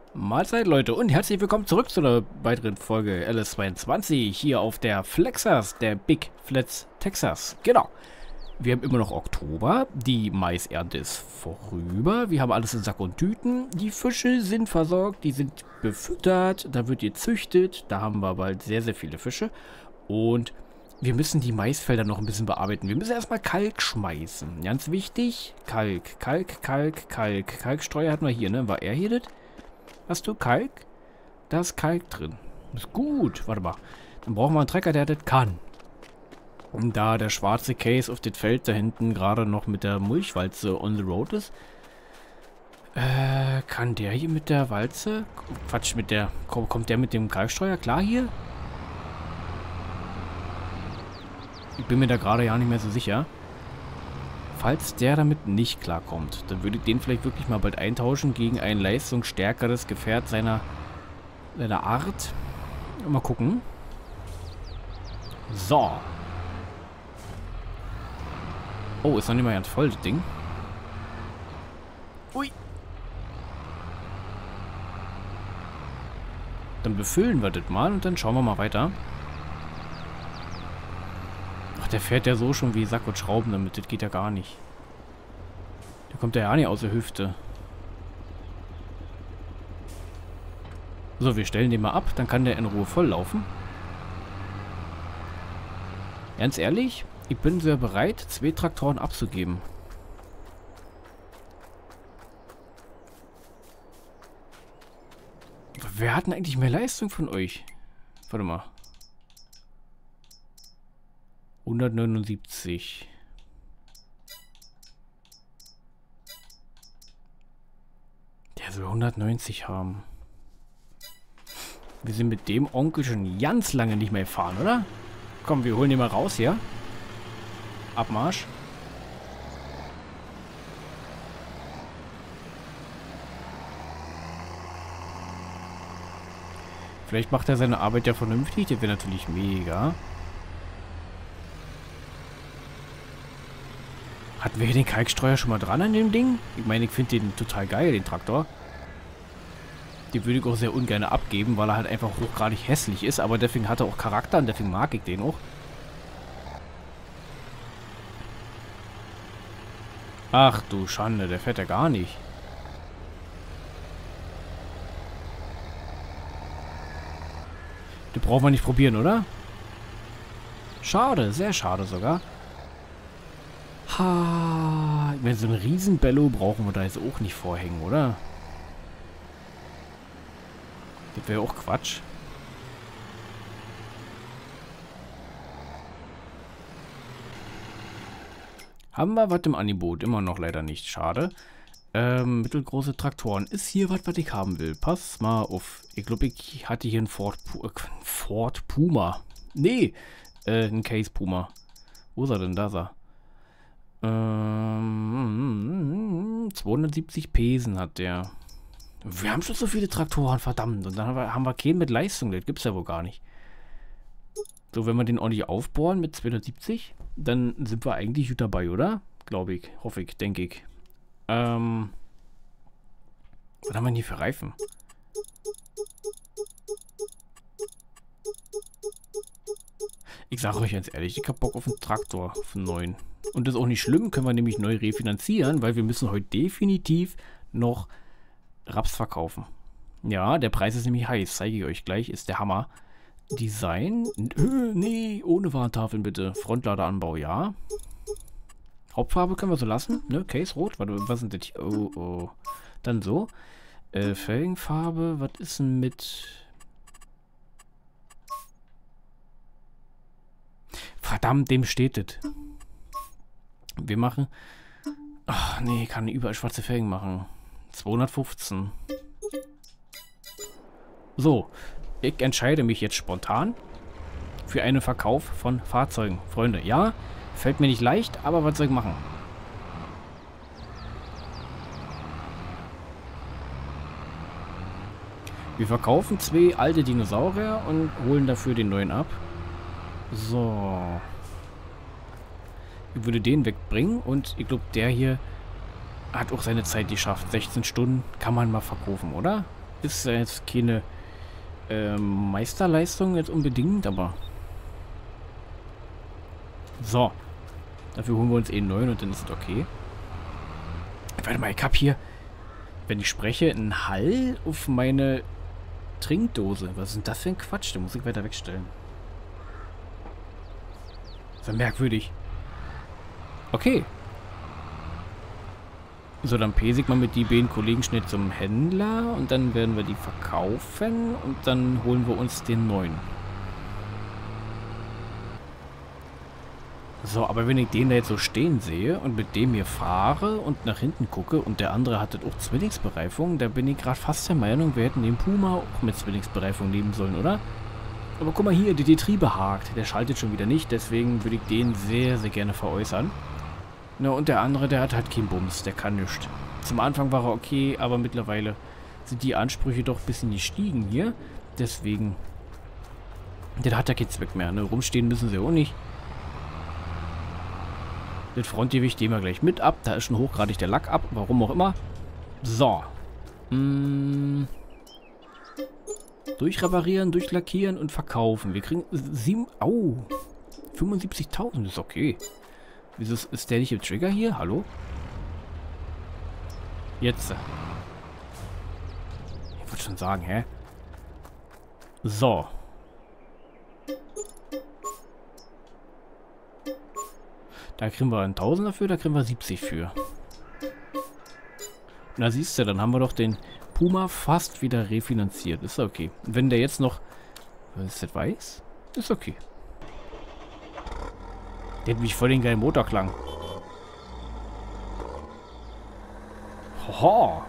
Mahlzeit, Leute, und herzlich willkommen zurück zu einer weiteren Folge LS22 hier auf der Flexas, der Big Flats Texas. Genau. Wir haben immer noch Oktober, die Maisernte ist vorüber, wir haben alles in Sack und Tüten, die Fische sind versorgt, die sind befüttert, da wird gezüchtet, da haben wir bald sehr, sehr viele Fische und wir müssen die Maisfelder noch ein bisschen bearbeiten. Wir müssen erstmal Kalk schmeißen, ganz wichtig, Kalk. Kalkstreuer hatten wir hier, ne? War er hier das? Hast du Kalk? Da ist Kalk drin. Ist gut. Warte mal. Dann brauchen wir einen Trecker, der das kann. Und da der schwarze Case auf das Feld da hinten gerade noch mit der Mulchwalze on the road ist, kann der hier mit der Walze... Quatsch, mit der... Kommt der mit dem Kalkstreuer klar hier? Ich bin mir da gerade ja nicht mehr so sicher. Falls der damit nicht klarkommt, dann würde ich den vielleicht wirklich mal bald eintauschen gegen ein leistungsstärkeres Gefährt seiner Art. Mal gucken. So. Oh, ist noch nicht mal ganz voll, das Ding. Ui. Dann befüllen wir das mal und dann schauen wir mal weiter. Ach, der fährt ja so schon wie Sack und Schrauben damit. Das geht ja gar nicht. Der kommt ja nicht aus der Hüfte. So, wir stellen den mal ab. Dann kann der in Ruhe volllaufen. Ganz ehrlich, ich bin sehr bereit, 2 Traktoren abzugeben. Wer hat denn eigentlich mehr Leistung von euch? Warte mal. 179. Der soll 190 haben. Wir sind mit dem Onkel schon ganz lange nicht mehr gefahren, oder? Komm, wir holen den mal raus hier. Abmarsch. Vielleicht macht er seine Arbeit ja vernünftig. Das wäre natürlich mega. Hatten wir hier den Kalkstreuer schon mal dran an dem Ding? Ich meine, ich finde den total geil, den Traktor. Den würde ich auch sehr ungern abgeben, weil er halt einfach hochgradig hässlich ist. Aber deswegen hat er auch Charakter und deswegen mag ich den auch. Ach du Schande, der fährt ja gar nicht. Den brauchen wir nicht probieren, oder? Schade, sehr schade sogar. Ha, ich meine, so einen Riesenbello brauchen wir da jetzt auch nicht vorhängen, oder? Das wäre auch Quatsch. Haben wir was im Angebot? Immer noch leider nicht. Schade. Mittelgroße Traktoren. Ist hier was ich haben will. Pass mal auf. Ich glaube, ich hatte hier einen Ford Puma. Nee, ein Case Puma. Wo ist er denn? Da ist er. 270 Pesen hat der. Wir haben schon so viele Traktoren, verdammt. Und dann haben wir keinen mit Leistung. Das gibt's ja wohl gar nicht. So, wenn wir den ordentlich aufbohren mit 270, dann sind wir eigentlich gut dabei, oder? Glaube ich, hoffe ich, denke ich. Was haben wir denn hier für Reifen? Ich sage euch ganz ehrlich, ich habe Bock auf einen Traktor, auf einen neuen. Und das ist auch nicht schlimm, können wir nämlich neu refinanzieren, weil wir müssen heute definitiv noch Raps verkaufen. Ja, der Preis ist nämlich heiß, zeige ich euch gleich, ist der Hammer. Design, nee, ohne Warntafeln bitte. Frontladeranbau, ja. Hauptfarbe können wir so lassen, ne? Case rot, warte, was sind das hier? Oh, oh. Dann so. Felgenfarbe, was ist denn mit... Verdammt, dem steht es. Wir machen... Ach, nee, kann überall schwarze Felgen machen. 215. So, ich entscheide mich jetzt spontan für einen Verkauf von Fahrzeugen. Freunde, ja, fällt mir nicht leicht, aber was soll ich machen? Wir verkaufen 2 alte Dinosaurier und holen dafür den neuen ab. So. Ich würde den wegbringen und ich glaube, der hier hat auch seine Zeit geschafft. 16 Stunden kann man mal verkaufen, oder? Ist ja jetzt keine Meisterleistung jetzt unbedingt, aber... So. Dafür holen wir uns eh einen neuen und dann ist es okay. Warte mal, ich hab hier, wenn ich spreche, einen Hall auf meine Trinkdose. Was ist denn das für ein Quatsch? Den muss ich weiter wegstellen. Das ist ja merkwürdig. Okay. So, dann pese ich mal mit die beiden Kollegen schnell zum Händler und dann werden wir die verkaufen und dann holen wir uns den neuen. So, aber wenn ich den da jetzt so stehen sehe und mit dem hier fahre und nach hinten gucke und der andere hat auch Zwillingsbereifung, da bin ich gerade fast der Meinung, wir hätten den Puma auch mit Zwillingsbereifung nehmen sollen, oder? Aber guck mal hier, die Triebe hakt. Der schaltet schon wieder nicht, deswegen würde ich den sehr, sehr gerne veräußern. Na, und der andere, der hat halt keinen Bums, der kann nichts. Zum Anfang war er okay, aber mittlerweile sind die Ansprüche doch ein bisschen gestiegen hier. Deswegen, der hat ja keinen Zweck mehr, ne? Rumstehen müssen sie auch nicht. Das Frontgewicht nehmen wir gleich mit ab. Da ist schon hochgradig der Lack ab. Warum auch immer. So. Durchreparieren, durchlackieren und verkaufen. Wir kriegen 75.000 ist okay. Wieso ist der nicht im Trigger hier? Hallo? Jetzt. Ich wollte schon sagen, hä? So. Da kriegen wir 1000 dafür, da kriegen wir 70 für. Na siehst du, dann haben wir doch den Puma fast wieder refinanziert. Ist okay. Und wenn der jetzt noch... Was ist das, weiß? Ist okay. Der hat mich voll den geilen Motorklang. Hoho.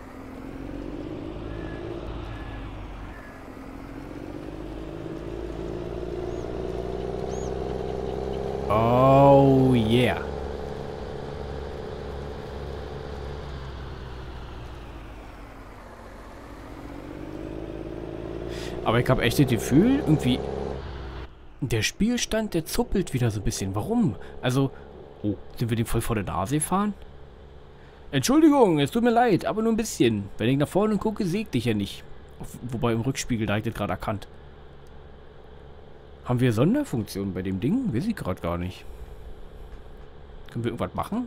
Oh yeah. Aber ich habe echt das Gefühl, irgendwie... Der Spielstand, der zuppelt wieder so ein bisschen. Warum? Also... Oh, sind wir dem voll vor der Nase gefahren? Entschuldigung, es tut mir leid, aber nur ein bisschen. Wenn ich nach vorne gucke, sehe ich dich ja nicht. Wobei im Rückspiegel, da habe ich das gerade erkannt. Haben wir Sonderfunktionen bei dem Ding? Weiß ich gerade gar nicht. Können wir irgendwas machen?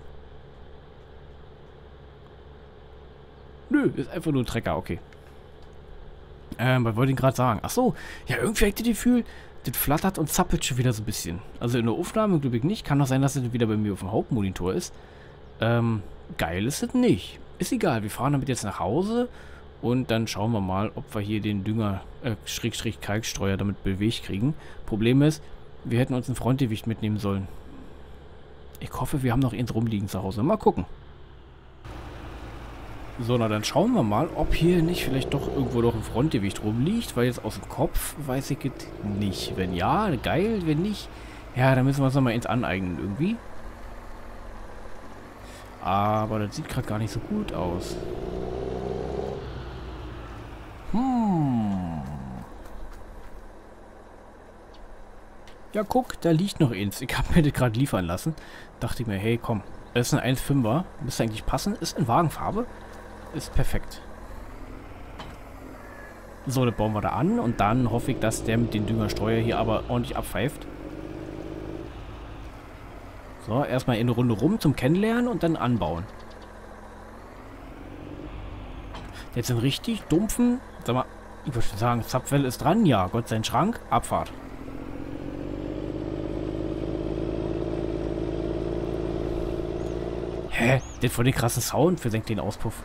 Nö, ist einfach nur ein Trecker, okay. Was wollte ich gerade sagen? Achso, ja, irgendwie habe ich das Gefühl, das flattert und zappelt schon wieder so ein bisschen. Also in der Aufnahme glaube ich nicht. Kann auch sein, dass das wieder bei mir auf dem Hauptmonitor ist. Geil ist es nicht. Ist egal, wir fahren damit jetzt nach Hause und dann schauen wir mal, ob wir hier den Dünger, Schrägstrich Kalkstreuer damit bewegt kriegen. Problem ist, wir hätten uns ein Frontgewicht mitnehmen sollen. Ich hoffe, wir haben noch eins rumliegen zu Hause. Mal gucken. So, na dann schauen wir mal, ob hier nicht vielleicht doch irgendwo noch ein Frontgewicht rumliegt, weil jetzt aus dem Kopf weiß ich es nicht. Wenn ja, geil, wenn nicht, ja, dann müssen wir uns nochmal eins aneignen irgendwie. Aber das sieht gerade gar nicht so gut aus. Ja, guck, da liegt noch eins. Ich habe mir das gerade liefern lassen. Dachte ich mir, hey, komm, das ist ein 1,5er. Müsste eigentlich passen. Ist in Wagenfarbe. Ist perfekt. So, das bauen wir da an. Und dann hoffe ich, dass der mit dem Düngerstreuer hier aber ordentlich abpfeift. So, erstmal eine Runde rum zum Kennenlernen und dann anbauen. Jetzt einen richtig dumpfen, sag mal, ich würde sagen, Zapfwelle ist dran. Ja, Gott sei Schrank. Abfahrt. Hä? Der hat voll den krassen Sound für den Auspuff.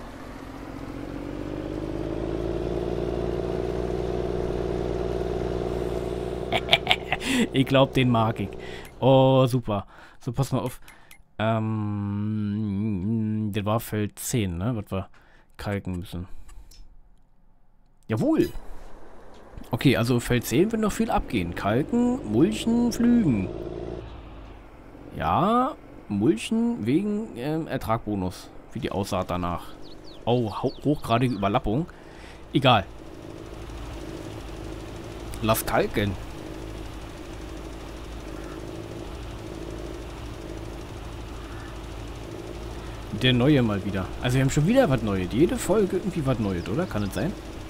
Ich glaube, den mag ich. Oh, super. So, pass mal auf. Das war Feld 10, ne? Was wir kalken müssen. Jawohl. Okay, also Feld 10 wird noch viel abgehen. Kalken, mulchen, pflügen. Ja, mulchen wegen Ertragbonus. Wie die Aussaat danach. Oh, hochgradige Überlappung. Egal. Lass kalken. Der Neue mal wieder. Also wir haben schon wieder was Neues. Jede Folge irgendwie was Neues, oder? Kann es sein?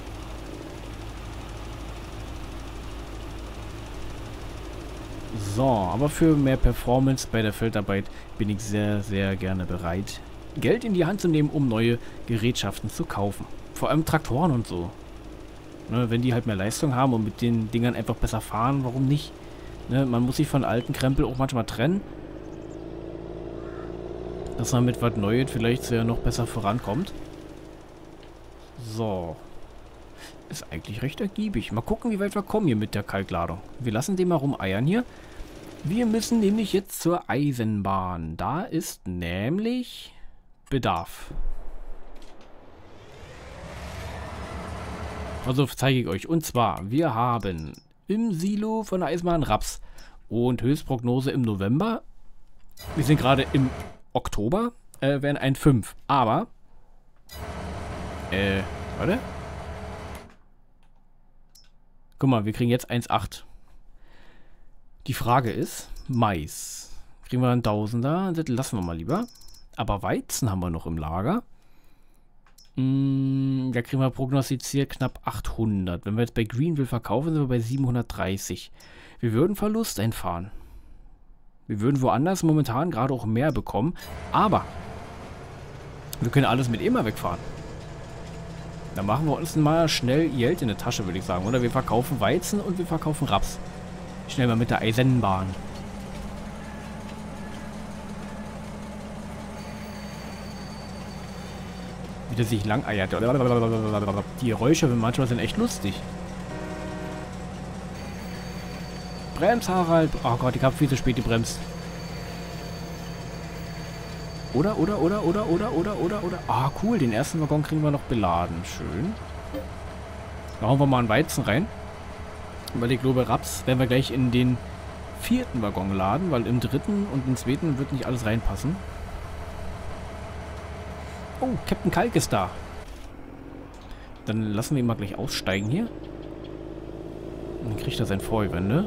So, aber für mehr Performance bei der Feldarbeit bin ich sehr, sehr gerne bereit, Geld in die Hand zu nehmen, um neue Gerätschaften zu kaufen. Vor allem Traktoren und so. Ne, wenn die halt mehr Leistung haben und mit den Dingern einfach besser fahren, warum nicht? Ne, man muss sich von alten Krempel auch manchmal trennen, dass man mit was Neues vielleicht ja noch besser vorankommt. So. Ist eigentlich recht ergiebig. Mal gucken, wie weit wir kommen hier mit der Kalkladung. Wir lassen den mal rumeiern hier. Wir müssen nämlich jetzt zur Eisenbahn. Da ist nämlich Bedarf. Also zeige ich euch. Und zwar, wir haben im Silo von der Eisenbahn Raps und Höchstprognose im November. Wir sind gerade im Oktober, wären ein 5. Aber, warte. Guck mal, wir kriegen jetzt 1,8. Die Frage ist, Mais. Kriegen wir einen Tausender? Das lassen wir mal lieber. Aber Weizen haben wir noch im Lager. Da kriegen wir prognostiziert knapp 800. Wenn wir jetzt bei Greenville verkaufen, sind wir bei 730. Wir würden Verlust einfahren. Wir würden woanders momentan gerade auch mehr bekommen. Aber wir können alles mit EMA wegfahren. Dann machen wir uns mal schnell Geld in der Tasche, würde ich sagen. Oder wir verkaufen Weizen und wir verkaufen Raps. Schnell mal mit der Eisenbahn. Wie der sich lang eiert. Die Geräusche manchmal sind echt lustig. Brems, Harald. Oh Gott, ich habe viel zu spät gebremst. Oder. Ah, cool. Den ersten Waggon kriegen wir noch beladen. Schön. Machen wir mal einen Weizen rein. Weil ich glaube, Raps werden wir gleich in den 4. Waggon laden, weil im 3. und im 2. wird nicht alles reinpassen. Oh, Captain Kalk ist da. Dann lassen wir ihn mal gleich aussteigen hier. Und dann kriegt er sein Vorwände.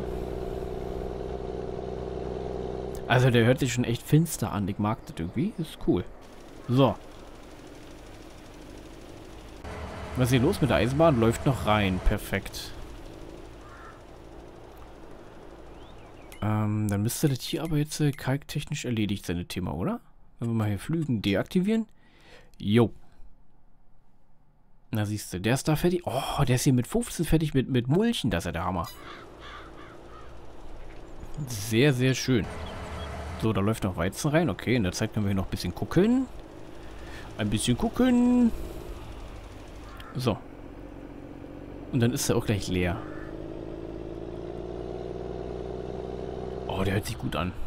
Also der hört sich schon echt finster an. Ich mag das irgendwie. Ist cool. So. Was ist hier los mit der Eisenbahn? Läuft noch rein. Perfekt. Dann müsste das hier aber jetzt kalktechnisch erledigt sein, das Thema, oder? Wenn wir mal hier Flügen deaktivieren. Jo. Na siehst du, der ist da fertig. Oh, der ist hier mit 15 fertig mit Mulchen. Das ist ja der Hammer. Sehr, sehr schön. So, da läuft noch Weizen rein. Okay, in der Zeit können wir hier noch ein bisschen gucken. Ein bisschen gucken. So. Und dann ist er auch gleich leer. Oh, der hört sich gut an.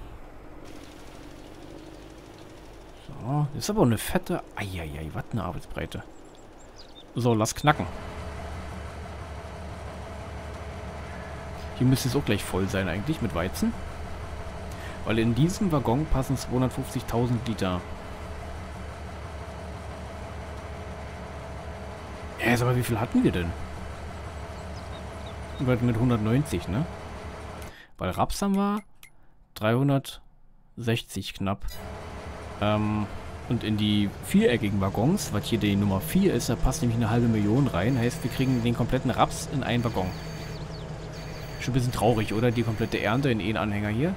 So, das ist aber auch eine fette... Eieiei, was eine Arbeitsbreite. So, lass knacken. Hier müsste es auch gleich voll sein eigentlich mit Weizen. Weil in diesem Waggon passen 250.000 Liter. Ja, aber wie viel hatten wir denn? Mit 190, ne? Weil Raps haben wir 360 knapp. Und in die viereckigen Waggons, was hier die Nummer 4 ist, da passt nämlich 500.000 rein. Heißt, wir kriegen den kompletten Raps in einen Waggon. Schon ein bisschen traurig, oder? Die komplette Ernte in einen Anhänger hier.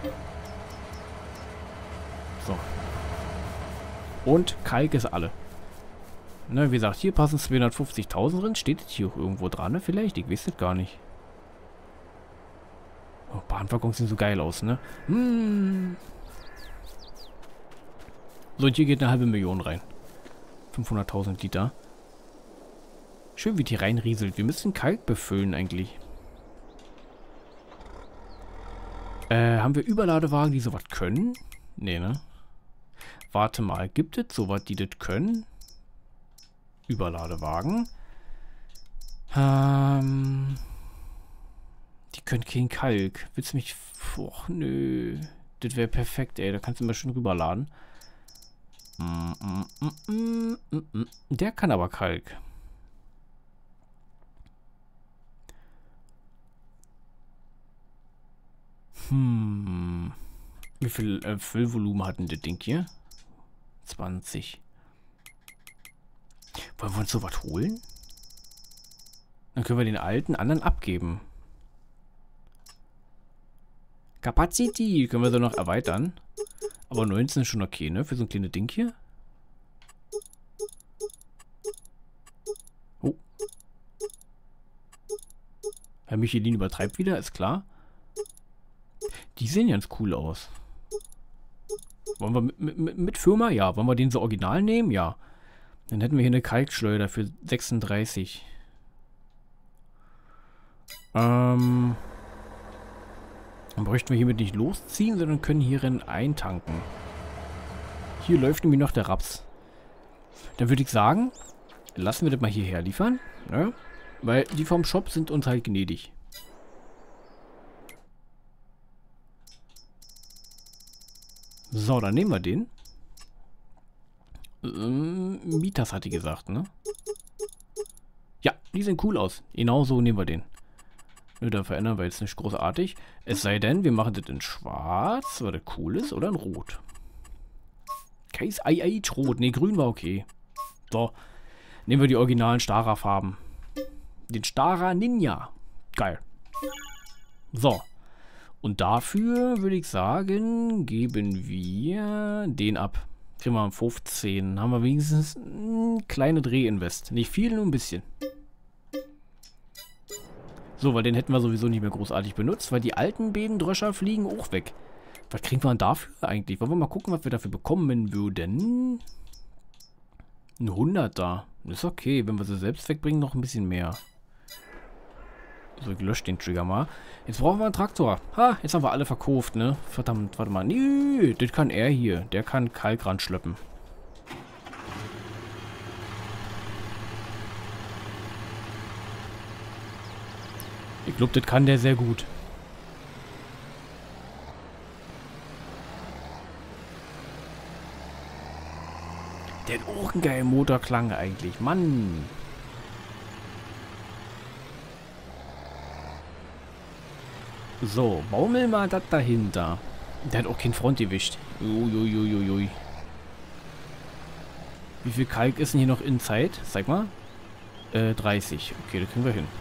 So. Und Kalk ist alle. Ne, wie gesagt, hier passen 250.000 drin. Steht das hier auch irgendwo dran, ne? Vielleicht, ich weiß das gar nicht. Oh, Bahnwaggons sehen so geil aus, ne? So, und hier geht 500.000 rein. 500.000 Liter. Schön, wie die reinrieselt. Wir müssen Kalk befüllen eigentlich. Haben wir Überladewagen, die sowas können? Nee, ne? Warte mal, gibt es sowas, die das können? Überladewagen. Die können keinen Kalk. Willst du mich... Och, nö. Das wäre perfekt, ey. Da kannst du mal schön rüberladen. Der kann aber Kalk. Wie viel Füllvolumen hat denn das Ding hier? 20. Wollen wir uns sowas holen? Dann können wir den alten anderen abgeben. Capacity können wir so noch erweitern. Aber 19 ist schon okay, ne? Für so ein kleines Ding hier. Oh. Herr Michelin übertreibt wieder, ist klar. Die sehen ganz cool aus. Wollen wir mit Firma? Ja. Wollen wir den so original nehmen? Ja. Dann hätten wir hier eine Kalkschleuder für 36. Dann bräuchten wir hiermit nicht losziehen, sondern können hierin eintanken. Hier läuft nämlich noch der Raps. Dann würde ich sagen, lassen wir das mal hierher liefern. Ne? Weil die vom Shop sind uns halt gnädig. So, dann nehmen wir den. Mitas hat die gesagt, ne? Ja, die sehen cool aus. Genauso nehmen wir den. Nö, da verändern wir jetzt nicht großartig. Es sei denn, wir machen das in schwarz, weil das cool ist, oder in rot. Case Ei rot. Ne, grün war okay. So, nehmen wir die originalen Stara-Farben. Den Stara Ninja. Geil. So. Und dafür würde ich sagen, geben wir den ab. Kriegen wir 15. Haben wir wenigstens ein kleine Drehinvest. Nicht viel, nur ein bisschen. So, weil den hätten wir sowieso nicht mehr großartig benutzt, weil die alten Bedendröscher fliegen auch weg. Was kriegen wir denn dafür eigentlich? Wollen wir mal gucken, was wir dafür bekommen würden? Ein 100er. Ist okay, wenn wir sie selbst wegbringen, noch ein bisschen mehr. So, ich lösche den Trigger mal. Jetzt brauchen wir einen Traktor. Ha, jetzt haben wir alle verkauft, ne? Verdammt, warte mal. Nö, das kann er hier. Der kann Kalk ranschleppen. Ich glaube, das kann der sehr gut. Der hat auch einen geilen Motorklang eigentlich. Mann. So, baumel mal das dahinter. Der hat auch kein Frontgewicht. Uiuiuiui. Wie viel Kalk ist denn hier noch in Zeit? Zeig mal. 30. Okay, das kriegen wir hin.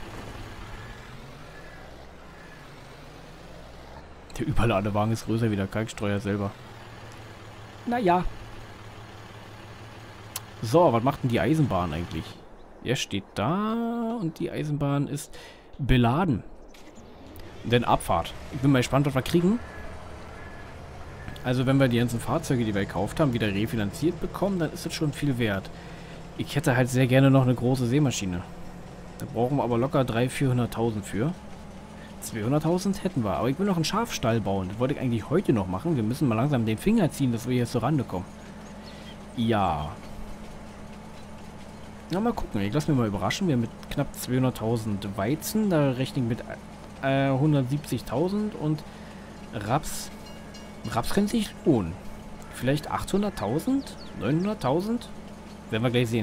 Der Überladewagen ist größer wie der Kalkstreuer selber. Naja. So, was macht denn die Eisenbahn eigentlich? Er steht da und die Eisenbahn ist beladen. Denn Abfahrt. Ich bin mal gespannt, was wir kriegen. Also wenn wir die ganzen Fahrzeuge, die wir gekauft haben, wieder refinanziert bekommen, dann ist das schon viel wert. Ich hätte halt sehr gerne noch eine große Seemaschine. Da brauchen wir aber locker 300.000, 400.000 für. 200.000 hätten wir. Aber ich will noch einen Schafstall bauen. Das wollte ich eigentlich heute noch machen. Wir müssen mal langsam den Finger ziehen, dass wir hier zur Rande kommen. Ja. Na, mal gucken. Ich lasse mich mal überraschen. Wir haben mit knapp 200.000 Weizen. Da rechne ich mit 170.000 und Raps. Raps könnte sich lohnen. Vielleicht 800.000? 900.000? Werden wir gleich sehen.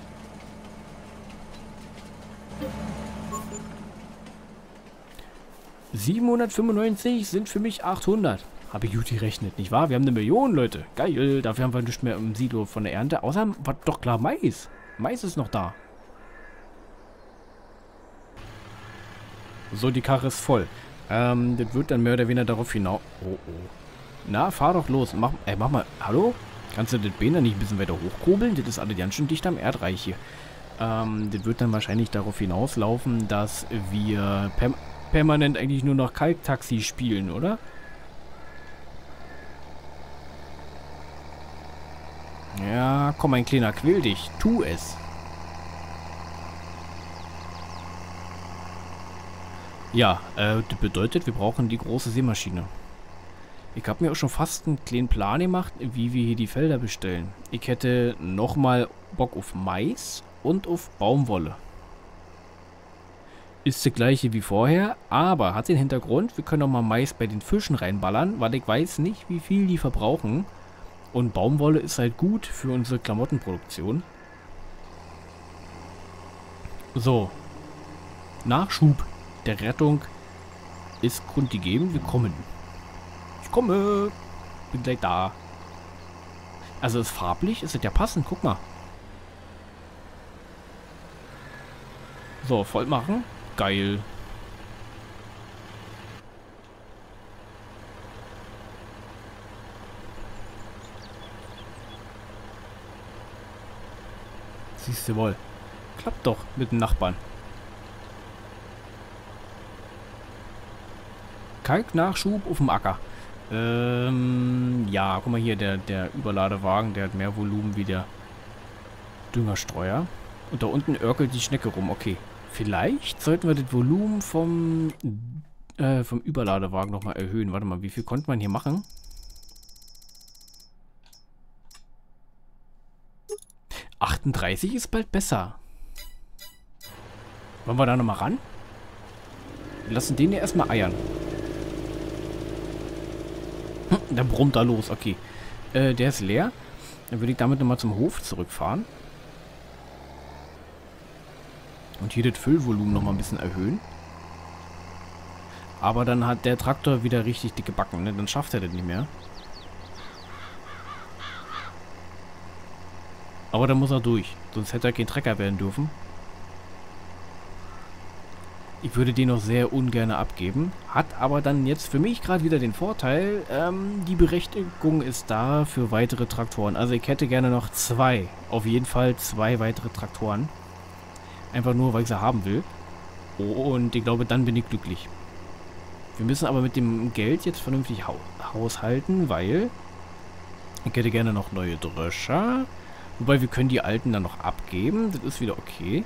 $795 sind für mich 800. Habe ich gut gerechnet, nicht wahr? Wir haben 1 Million, Leute. Geil. Dafür haben wir nicht mehr im Silo von der Ernte. Außer war doch klar Mais. Mais ist noch da. So, die Karre ist voll. Das wird dann mehr oder weniger darauf hinaus... Oh, oh. Na, fahr doch los. Mach mal... Hallo? Kannst du das Bein da nicht ein bisschen weiter hochkurbeln? Das ist alles ganz schön dicht am Erdreich hier. Das wird dann wahrscheinlich darauf hinauslaufen, dass wir permanent eigentlich nur noch Kalktaxi spielen, oder? Ja, komm, mein Kleiner, quäl dich. Tu es. Ja, das bedeutet, wir brauchen die große Seemaschine. Ich habe mir auch schon fast einen kleinen Plan gemacht, wie wir hier die Felder bestellen. Ich hätte nochmal Bock auf Mais und auf Baumwolle. Ist das gleiche wie vorher, aber hat den Hintergrund, wir können auch mal Mais bei den Fischen reinballern, weil ich weiß nicht, wie viel die verbrauchen. Und Baumwolle ist halt gut für unsere Klamottenproduktion. So. Nachschub der Rettung ist grundgegeben. Wir kommen. Ich komme. Bin gleich da. Also ist farblich, ist das ja passend, guck mal. So, voll machen. Geil. Siehst du wohl. Klappt doch mit dem Nachbarn. Kalknachschub auf dem Acker. Ja, guck mal hier, der Überladewagen, der hat mehr Volumen wie der Düngerstreuer. Und da unten örkelt die Schnecke rum. Okay. Vielleicht sollten wir das Volumen vom Überladewagen nochmal erhöhen. Warte mal, wie viel konnte man hier machen? 38 ist bald besser. Wollen wir da nochmal ran? Wir lassen den ja erstmal eiern. Der brummt da los, okay. Der ist leer. Dann würde ich damit nochmal zum Hof zurückfahren. Und hier das Füllvolumen nochmal ein bisschen erhöhen. Aber dann hat der Traktor wieder richtig dicke Backen, ne? Dann schafft er das nicht mehr. Aber dann muss er durch. Sonst hätte er kein Trecker werden dürfen. Ich würde den noch sehr ungern abgeben. Hat aber dann jetzt für mich gerade wieder den Vorteil, die Berechtigung ist da für weitere Traktoren. Also ich hätte gerne noch zwei. Auf jeden Fall zwei weitere Traktoren. Einfach nur, weil ich sie haben will. Und ich glaube, dann bin ich glücklich. Wir müssen aber mit dem Geld jetzt vernünftig haushalten, weil ich hätte gerne noch neue Dröscher. Wobei wir können die alten dann noch abgeben. Das ist wieder okay.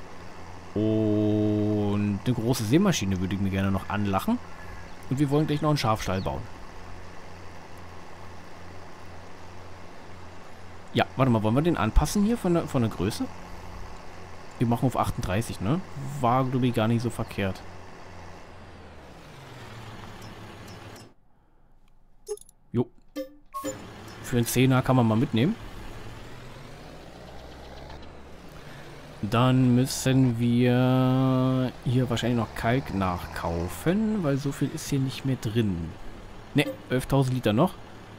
Und eine große Sämaschine würde ich mir gerne noch anlachen. Und wir wollen gleich noch einen Schafstall bauen. Ja, warte mal, wollen wir den anpassen hier von der Größe? Wir machen auf 38, ne? War, glaube ich, gar nicht so verkehrt. Jo. Für einen 10er kann man mal mitnehmen. Dann müssen wir hier wahrscheinlich noch Kalk nachkaufen, weil so viel ist hier nicht mehr drin. Ne, 11.000 Liter noch.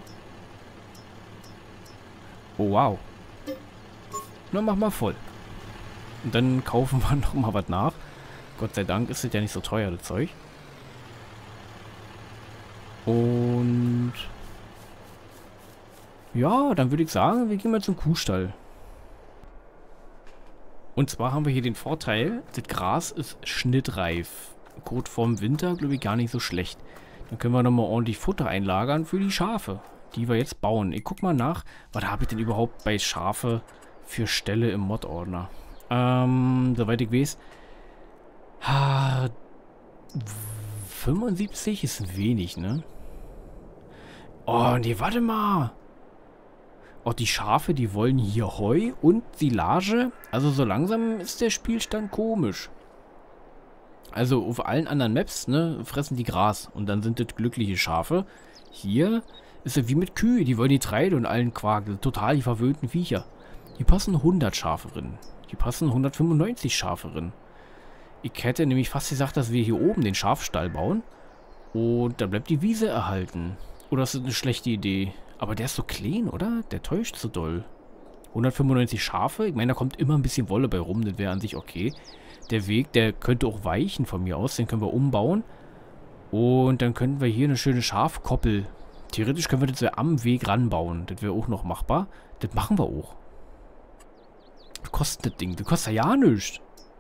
Oh, wow. Na, mach mal voll. Und dann kaufen wir noch mal was nach. Gott sei Dank ist es ja nicht so teuer, das Zeug. Und ja, dann würde ich sagen, wir gehen mal zum Kuhstall. Und zwar haben wir hier den Vorteil, das Gras ist schnittreif. Gut vorm Winter, glaube ich, gar nicht so schlecht. Dann können wir nochmal ordentlich Futter einlagern für die Schafe, die wir jetzt bauen. Ich guck mal nach, was habe ich denn überhaupt bei Schafe für Ställe im Mod-Ordner? Soweit ich weiß, 75 ist wenig, ne? Oh, nee, warte mal. Auch die Schafe, die wollen hier Heu und Silage. Also so langsam ist der Spielstand komisch. Also auf allen anderen Maps, ne, fressen die Gras. Und dann sind das glückliche Schafe. Hier ist es wie mit Kühe. Die wollen die Getreide und allen Quark. Das sind total die verwöhnten Viecher. Hier passen 100 Schafe rein. Hier passen 195 Schafe rein. Ich hätte nämlich fast gesagt, dass wir hier oben den Schafstall bauen. Und dann bleibt die Wiese erhalten. Oder ist das eine schlechte Idee? Aber der ist so klein, oder? Der täuscht so doll. 195 Schafe? Ich meine, da kommt immer ein bisschen Wolle bei rum. Das wäre an sich okay. Der Weg, der könnte auch weichen von mir aus. Den können wir umbauen. Und dann könnten wir hier eine schöne Schafkoppel. Theoretisch können wir das ja am Weg ranbauen. Das wäre auch noch machbar. Das machen wir auch. Was kostet das Ding? Das kostet ja nichts.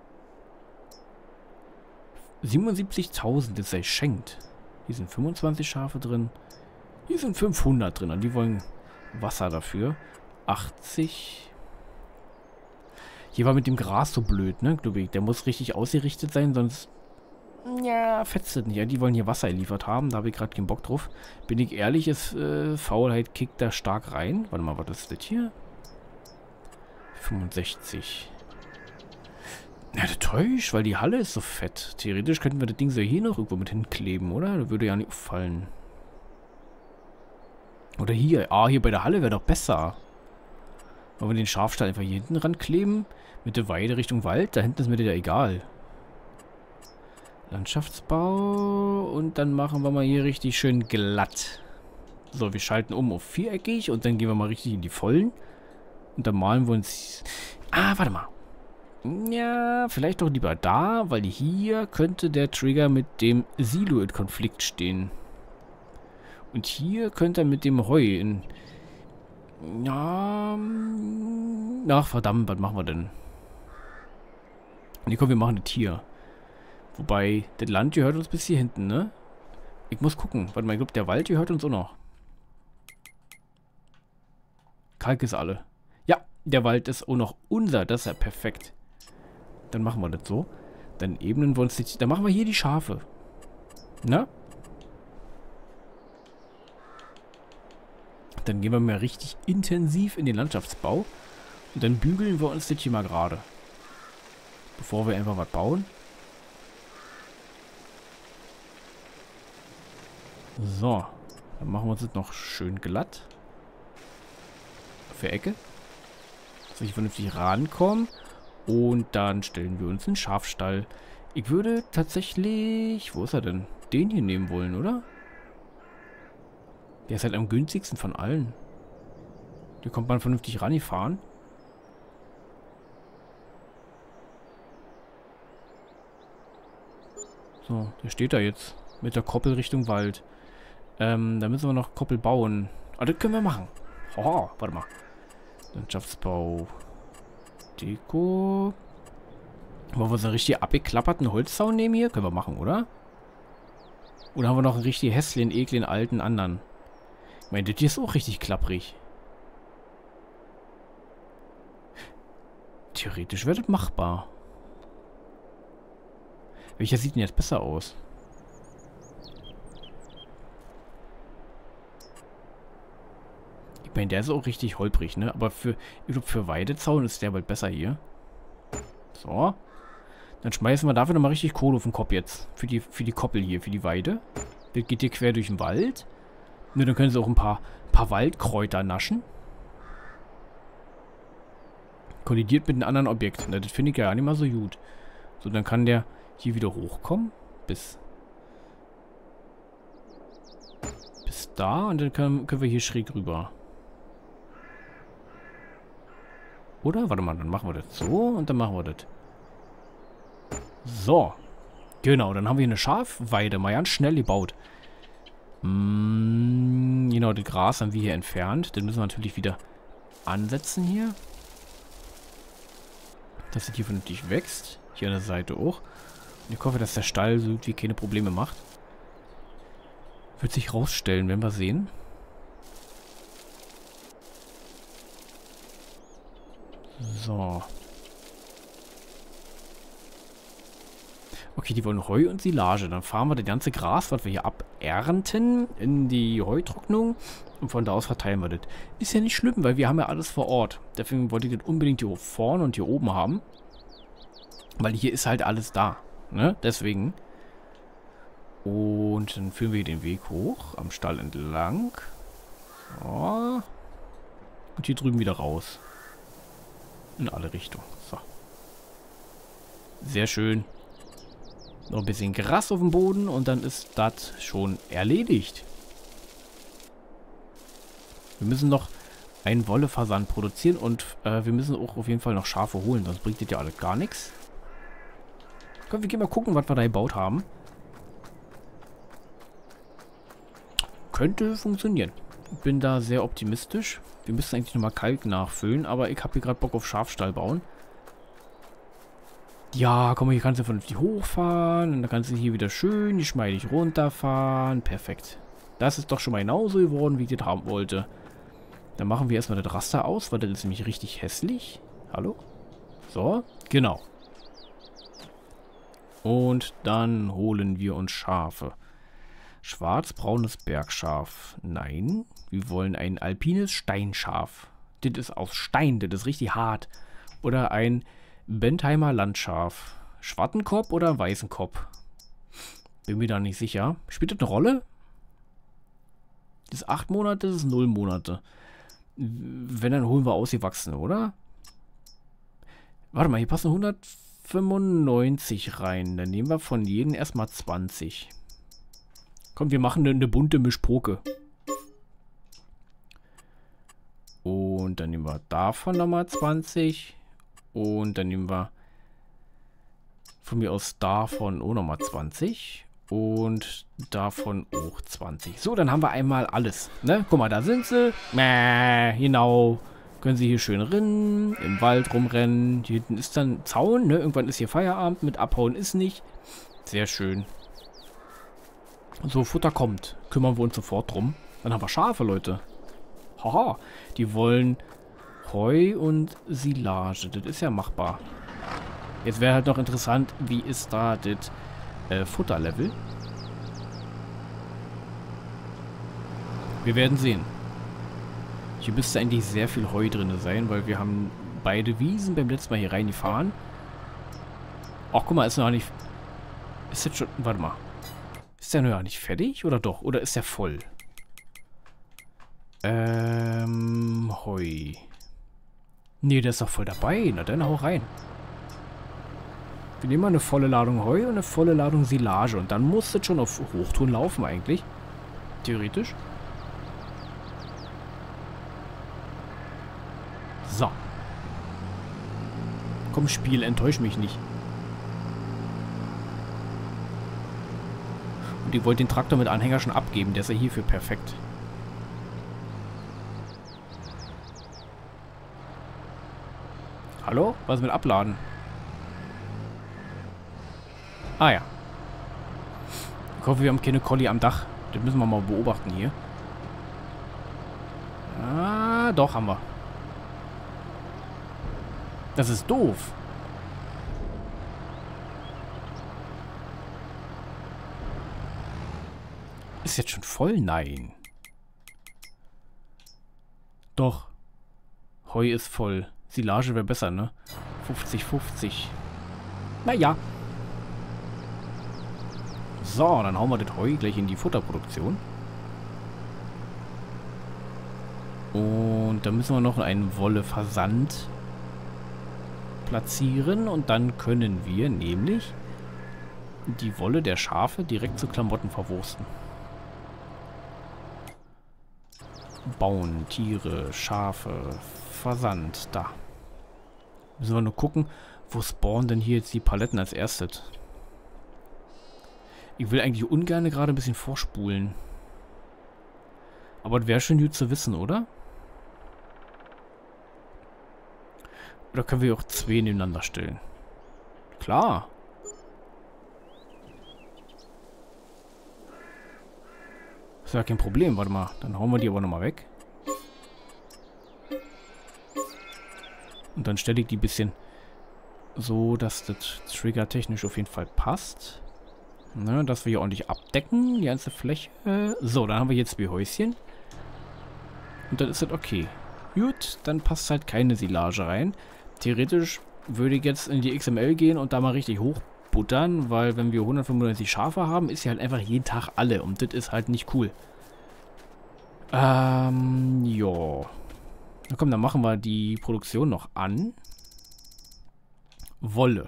77.000, das sei schenkt. Hier sind 25 Schafe drin. Hier sind 500 drin. Und die wollen Wasser dafür. 80. Hier war mit dem Gras so blöd, ne? Der muss richtig ausgerichtet sein, sonst... Ja, fetzt das nicht. Ja, die wollen hier Wasser geliefert haben. Da habe ich gerade keinen Bock drauf. Bin ich ehrlich, ist Faulheit kickt da stark rein. Warte mal, was ist das hier? 65. Ja, das täuscht, weil die Halle ist so fett. Theoretisch könnten wir das Ding so hier noch irgendwo mit hinkleben, oder? Das würde ja nicht auffallen. Oder hier. Ah, hier bei der Halle wäre doch besser. Wollen wir den Schafstall einfach hier hinten rankleben? Mit der Weide Richtung Wald? Da hinten ist mir das ja egal. Landschaftsbau. Und dann machen wir mal hier richtig schön glatt. So, wir schalten um auf viereckig und dann gehen wir mal richtig in die Vollen. Und dann malen wir uns... Ah, warte mal. Ja, vielleicht doch lieber da, weil hier könnte der Trigger mit dem Silo in Konflikt stehen. Und hier könnte er mit dem Heu in... Ja... Ach, verdammt, was machen wir denn? Nee, komm, wir machen das hier. Wobei, das Land gehört uns bis hier hinten, ne? Ich muss gucken. Warte mal, ich glaube, der Wald gehört uns auch noch. Kalk ist alle. Ja, der Wald ist auch noch unser. Das ist ja perfekt. Dann machen wir das so. Dann ebnen wir uns die... Dann machen wir hier die Schafe. Na? Dann gehen wir mal richtig intensiv in den Landschaftsbau. Und dann bügeln wir uns das hier mal gerade. Bevor wir einfach was bauen. So. Dann machen wir uns das noch schön glatt. Für Ecke. Dass wir hier vernünftig rankommen. Und dann stellen wir uns einen Schafstall. Ich würde tatsächlich... Wo ist er denn? Den hier nehmen wollen, oder? Der ist halt am günstigsten von allen. Hier kommt man vernünftig rangefahren. So, der steht da jetzt. Mit der Koppel Richtung Wald. Da müssen wir noch Koppel bauen. Ah, das können wir machen. Oh, warte mal. Landschaftsbau. Deko. Wollen wir so einen richtig abgeklapperten Holzzaun nehmen hier? Können wir machen, oder? Oder haben wir noch einen richtig hässlichen, ekligen, alten anderen? Ich meine, das hier ist auch richtig klapprig. Theoretisch wäre das machbar. Welcher sieht denn jetzt besser aus? Ich meine, der ist auch richtig holprig, ne? Aber ich glaube, für Weidezaun ist der bald besser hier. So. Dann schmeißen wir dafür nochmal richtig Kohle auf den Kopf jetzt. Für die Koppel hier, für die Weide. Das geht hier quer durch den Wald. Ne, dann können sie auch ein paar Waldkräuter naschen. Kollidiert mit einem anderen Objekt. Ne, das finde ich ja nicht mal so gut. So, dann kann der hier wieder hochkommen. Bis da. Und dann können wir hier schräg rüber. Oder? Warte mal, dann machen wir das so und dann machen wir das. So. Genau, dann haben wir hier eine Schafweide. Mal ganz schnell gebaut. Genau, das Gras haben wir hier entfernt. Den müssen wir natürlich wieder ansetzen hier. Dass das hier vernünftig wächst. Hier an der Seite auch. Und ich hoffe, dass der Stall so gut wie keine Probleme macht. Wird sich rausstellen, wenn wir sehen. So. Okay, die wollen Heu und Silage. Dann fahren wir das ganze Gras, was wir hier abernten, in die Heutrocknung. Und von da aus verteilen wir das. Ist ja nicht schlimm, weil wir haben ja alles vor Ort. Deswegen wollte ich das unbedingt hier vorne und hier oben haben. Weil hier ist halt alles da. Ne? Deswegen. Und dann führen wir den Weg hoch. Am Stall entlang. So. Und hier drüben wieder raus. In alle Richtungen. So. Sehr schön. Noch ein bisschen Gras auf dem Boden und dann ist das schon erledigt. Wir müssen noch einen Wollefasan produzieren und wir müssen auch auf jeden Fall noch Schafe holen, sonst bringt das ja alles gar nichts. Komm, wir gehen mal gucken, was wir da gebaut haben. Könnte funktionieren. Ich bin da sehr optimistisch. Wir müssen eigentlich nochmal Kalk nachfüllen, aber ich habe hier gerade Bock auf Schafstall bauen. Ja, komm mal, hier kannst du vernünftig hochfahren und dann kannst du hier wieder schön geschmeidig runterfahren. Perfekt. Das ist doch schon mal genauso geworden, wie ich das haben wollte. Dann machen wir erstmal das Raster aus, weil das ist nämlich richtig hässlich. Hallo? So, genau. Und dann holen wir uns Schafe. Schwarzbraunes Bergschaf. Nein, wir wollen ein alpines Steinschaf. Das ist aus Stein, das ist richtig hart. Oder ein Bentheimer Landschaf. Schwartenkopf oder Weißenkopf? Bin mir da nicht sicher. Spielt das eine Rolle? Das ist 8 Monate, das ist 0 Monate. Wenn, dann holen wir ausgewachsene, oder? Warte mal, hier passen 195 rein. Dann nehmen wir von jedem erstmal 20. Komm, wir machen eine bunte Mischpoke. dann nehmen wir davon nochmal 20. Und dann nehmen wir von mir aus davon auch nochmal 20. Und davon auch 20. So, dann haben wir einmal alles. Ne? Guck mal, da sind sie. Genau. Können sie hier schön rennen, im Wald rumrennen. Hier hinten ist dann Zaun. Ne? Irgendwann ist hier Feierabend. Mit Abhauen ist nicht. Sehr schön. So, Futter kommt. Kümmern wir uns sofort drum. Dann haben wir Schafe, Leute. Haha. Die wollen Heu und Silage. Das ist ja machbar. Jetzt wäre halt noch interessant, wie ist da das Futterlevel? Wir werden sehen. Hier müsste eigentlich sehr viel Heu drin sein, weil wir haben beide Wiesen beim letzten Mal hier reingefahren. Ach, guck mal, ist noch nicht... Ist jetzt schon... Warte mal. Ist der noch nicht fertig? Oder doch? Oder ist der voll? Heu. Nee, der ist doch voll dabei. Na dann hau rein. Wir nehmen mal eine volle Ladung Heu und eine volle Ladung Silage. Und dann muss das schon auf Hochtouren laufen eigentlich. Theoretisch. So. Komm, Spiel, enttäusch mich nicht. Und ihr wollt den Traktor mit Anhänger schon abgeben. Der ist ja hierfür perfekt. Hallo? Was ist mit Abladen? Ah ja. Ich hoffe, wir haben keine Collie am Dach. Das müssen wir mal beobachten hier. Ah, doch, haben wir. Das ist doof. Ist jetzt schon voll? Nein. Doch. Heu ist voll. Silage wäre besser, ne? 50-50. Naja. So, dann hauen wir das Heu gleich in die Futterproduktion. Und dann müssen wir noch einen Wolleversand platzieren. Und dann können wir nämlich die Wolle der Schafe direkt zu Klamotten verwursten. Bauen, Tiere, Schafe, Versand, da. Müssen wir nur gucken, wo spawnen denn hier jetzt die Paletten als erstes. Ich will eigentlich ungern gerade ein bisschen vorspulen. Aber das wäre schon gut zu wissen, oder? Oder können wir auch zwei nebeneinander stellen? Klar. Das ist ja kein Problem. Warte mal, dann hauen wir die aber nochmal weg. Und dann stelle ich die ein bisschen so, dass das triggertechnisch auf jeden Fall passt. Ne, dass wir hier ordentlich abdecken, die ganze Fläche. So, dann haben wir jetzt zwei Häuschen. Und dann ist das okay. Gut, dann passt halt keine Silage rein. Theoretisch würde ich jetzt in die XML gehen und da mal richtig hochbuttern, weil wenn wir 195 Schafe haben, ist ja halt einfach jeden Tag alle. Und das ist halt nicht cool. Ja. Na komm, dann machen wir die Produktion noch an. Wolle.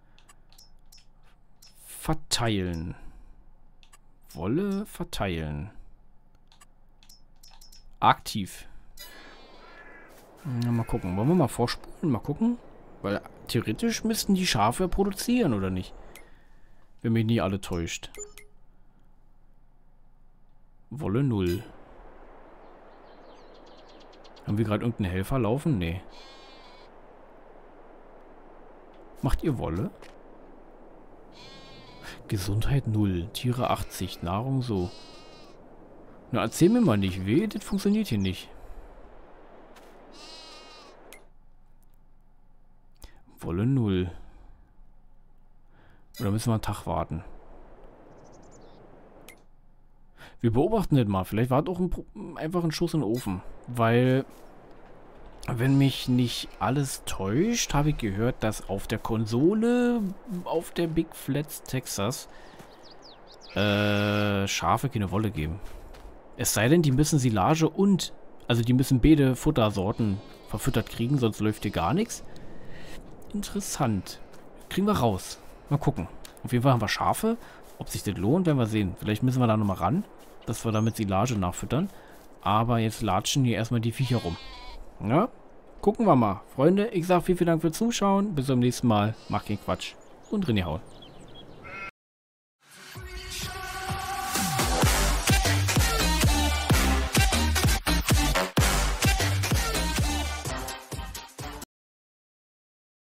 Verteilen. Wolle verteilen. Aktiv. Na, mal gucken. Wollen wir mal vorspulen? Mal gucken. Weil theoretisch müssten die Schafe produzieren, oder nicht? Wenn mich nie alle täuscht. Wolle 0. Haben wir gerade irgendeinen Helfer laufen? Nee. Macht ihr Wolle? Gesundheit 0. Tiere 80. Nahrung so. Na, erzähl mir mal nicht. Weh, das funktioniert hier nicht. Wolle 0. Oder müssen wir einen Tag warten? Wir beobachten das mal. Vielleicht war das auch einfach ein Schuss in den Ofen. Weil, wenn mich nicht alles täuscht, habe ich gehört, dass auf der Konsole, auf der Big Flats Texas, Schafe keine Wolle geben. Es sei denn, die müssen Silage und, also die müssen beide Futtersorten verfüttert kriegen, sonst läuft hier gar nichts. Interessant. Kriegen wir raus. Mal gucken. Auf jeden Fall haben wir Schafe. Ob sich das lohnt, werden wir sehen. Vielleicht müssen wir da nochmal ran, dass wir damit Silage nachfüttern. Aber jetzt latschen hier erstmal die Viecher rum. Ja? gucken wir mal. Freunde, ich sage vielen Dank fürs Zuschauen. Bis zum nächsten Mal. Macht keinen Quatsch und reingehauen.